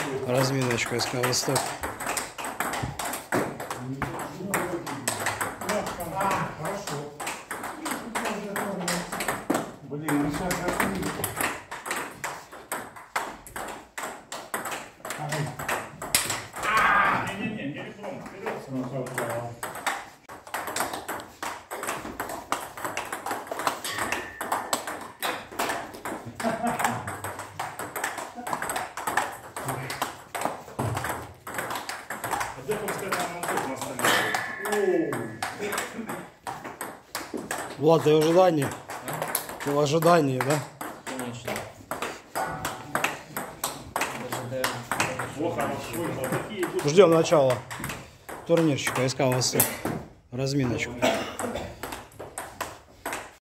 Разминочку СК Восток. Блин, ну сейчас не реклама, вперед. Влад, ты в ожидании? Ты в ожидании, да? Конечно. Ждем начала турнирчика СК Восток. Разминочку.